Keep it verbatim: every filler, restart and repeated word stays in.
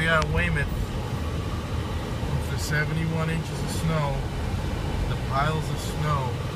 uh, Weymouth, with the seventy-one inches of snow, the piles of snow